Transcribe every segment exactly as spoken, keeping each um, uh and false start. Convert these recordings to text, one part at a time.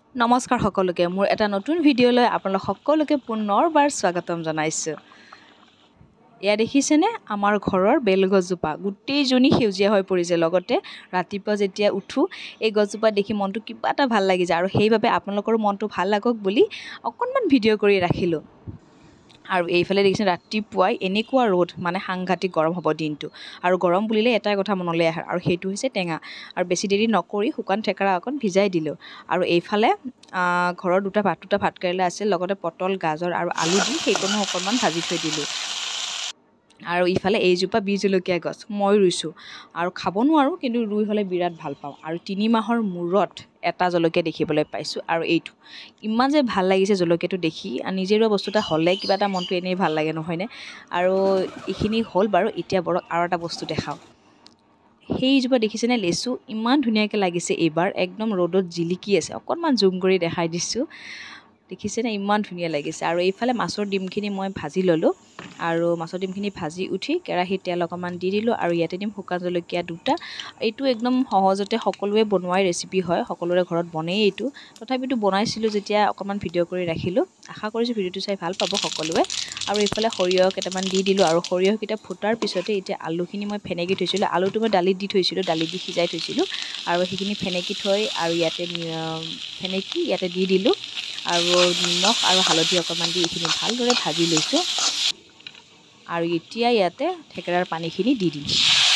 নমস্কাৰ সকলোকে মোৰ এটা নতুন ভিডিঅ'লৈ আপোনালোক সকলোকে পুনৰবাৰ স্বাগতম জনাইছো। এয়া দেখিছেনে আমাৰ ঘৰৰ বেলগছজোপা গোটেইজনী সেউজীয়া হৈ পৰিছে। লগতে ৰাতিপুৱা যেতিয়া উঠো এই গছজোপা দেখি মনটো কিবা এটা ভাল লাগি যায় আৰু সেইবাবে আপোনালোকৰ মনটো ভাল লাগক বুলি অকণমান ভিডিঅ' কৰি ৰাখিলোঁ। আৰু এইফালে দেখিছে ৰাতিপুৱাই এনেকুৱা ৰ'দ মানে সাংঘাতিক গৰম হ'ব দিনটো। আৰু গৰম বুলিলে এটাই কথা মনলৈ আহে আৰু সেইটো হৈছে টেঙা। আৰু বেছি দেৰি নকৰি শুকান থেকেৰা অকণ ভিজাই দিলোঁ। আৰু এইফালে ঘৰৰ দুটা ভাত দুটা ভাত কেৰেলা আছিল, লগতে পটল গাজৰ আৰু আলু দি সেইকণো অকণমান ভাজি থৈ দিলোঁ। আৰু ইফালে এইজোপা বি জলকীয়া গছ মই ৰুইছোঁ আৰু খাব নোৱাৰোঁ, কিন্তু ৰুই হ'লে বিৰাট ভাল পাওঁ। আৰু তিনি মাহৰ মূৰত এটা জলকীয়া দেখিবলৈ পাইছোঁ আৰু এইটো ইমান যে ভাল লাগিছে জলকীয়াটো দেখি। নিজে ৰোৱা বস্তু এটা হ'লে কিবা এটা মনটো এনেই ভাল লাগে নহয়নে? আৰু এইখিনি হ'ল বাৰু। এতিয়া বৰক আৰু এটা বস্তু দেখাওঁ। সেইজোপা দেখিছেনে লেচু ইমান ধুনীয়াকৈ লাগিছে এইবাৰ, একদম ৰ'দত জিলিকি আছে। অকণমান জুম কৰি দেখাই দিছোঁ, দেখিছেনে ইমান ধুনীয়া লাগিছে। আৰু এইফালে মাছৰ ডিমখিনি মই ভাজি ল'লোঁ আৰু মাছৰ ডিমখিনি ভাজি উঠি কেৰাহীত তেল অকণমান দি দিলোঁ আৰু ইয়াতে দিম শুকান জলকীয়া দুটা। এইটো একদম সহজতে সকলোৱে বনোৱাই ৰেচিপি হয়, সকলোৰে ঘৰত বনেই এইটো। তথাপিতো বনাইছিলোঁ যেতিয়া অকণমান ভিডিঅ' কৰি ৰাখিলোঁ। আশা কৰিছোঁ ভিডিঅ'টো চাই ভাল পাব সকলোৱে। আৰু এইফালে সৰিয়হ কেইটামান দি দিলোঁ আৰু সৰিয়হকেইটা ফুটাৰ পিছতে এতিয়া আলুখিনি মই ফেনেকি থৈছিলোঁ। আলুটো মই দালিত দি থৈছিলোঁ, দালিত দি সিজাই থৈছিলোঁ আৰু সেইখিনি ফেনেকি থৈ আৰু ইয়াতে ফেনেকি ইয়াতে দি দিলোঁ আৰু নিমখ আৰু হালধি অকণমান দি এইখিনি ভালদৰে ভাজি লৈছোঁ। আৰু এতিয়া ইয়াতে থেকেৰাৰ পানীখিনি দি দিম।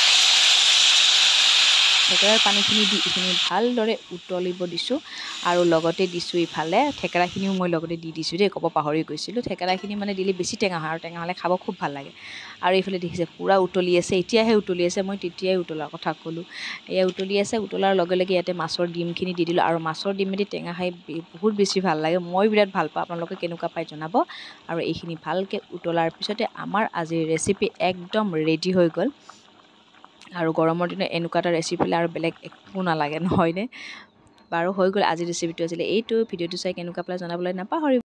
থেকেৰাৰ পানীখিনি দি এইখিনি ভালদৰে উতলিব দিছোঁ আৰু লগতে দিছোঁ ইফালে থেকেৰাখিনিও মই লগতে দি দিছোঁ দেই, ক'ব পাহৰি গৈছিলোঁ। থেকেৰাখিনি মানে দিলে বেছি টেঙা হয় আৰু টেঙা হ'লে খাব খুব ভাল লাগে। আৰু এইফালে দেখিছে পূৰা উতলি আছে, এতিয়াহে উতলি আছে, মই তেতিয়াই উতলাৰ কথা ক'লোঁ। এয়া উতলি আছে, উতলাৰ লগে লগে ইয়াতে মাছৰ ডিমখিনি দি দিলোঁ। আৰু মাছৰ ডিমেদি টেঙা খাই বহুত বেছি ভাল লাগে, মই বিৰাট ভাল পাওঁ। আপোনালোকে কেনেকুৱা পায় জনাব। আৰু এইখিনি ভালকৈ উতলাৰ পিছতে আমাৰ আজিৰ ৰেচিপি একদম ৰেডি হৈ গ'ল। আৰু গৰমৰ দিনত এনেকুৱা এটা ৰেচিপি আৰু বেলেগ একো নালাগে নহয়নে? বাৰু হৈ গ'ল আজিৰ ৰেচিপিটো আছিলে এইটো। ভিডিঅ'টো চাই কেনেকুৱা পালে জনাবলৈ নাপাহৰিব।